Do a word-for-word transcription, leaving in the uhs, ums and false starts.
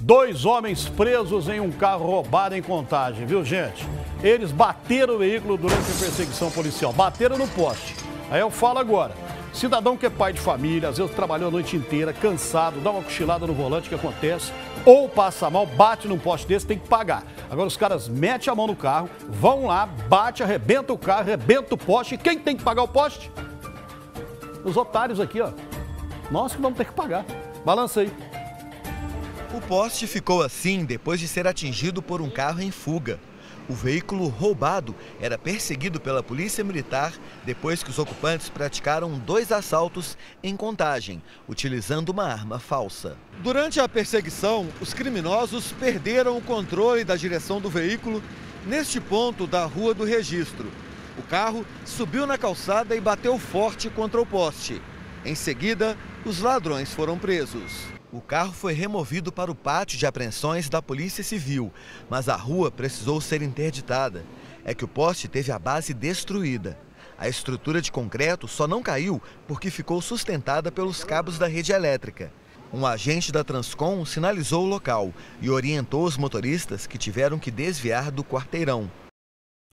Dois homens presos em um carro roubado em Contagem, viu, gente? Eles bateram o veículo durante a perseguição policial, bateram no poste. Aí eu falo agora, cidadão que é pai de família, às vezes trabalhou a noite inteira, cansado, dá uma cochilada no volante, que acontece, ou passa mal, bate num poste desse, tem que pagar. Agora os caras metem a mão no carro, vão lá, bate, arrebenta o carro, arrebenta o poste, e quem tem que pagar o poste? Os otários aqui, ó. Nós que vamos ter que pagar. Balança aí. O poste ficou assim depois de ser atingido por um carro em fuga. O veículo roubado era perseguido pela Polícia Militar depois que os ocupantes praticaram dois assaltos em Contagem, utilizando uma arma falsa. Durante a perseguição, os criminosos perderam o controle da direção do veículo neste ponto da Rua do Registro. O carro subiu na calçada e bateu forte contra o poste. Em seguida, os ladrões foram presos. O carro foi removido para o pátio de apreensões da Polícia Civil, mas a rua precisou ser interditada. É que o poste teve a base destruída. A estrutura de concreto só não caiu porque ficou sustentada pelos cabos da rede elétrica. Um agente da Transcom sinalizou o local e orientou os motoristas que tiveram que desviar do quarteirão.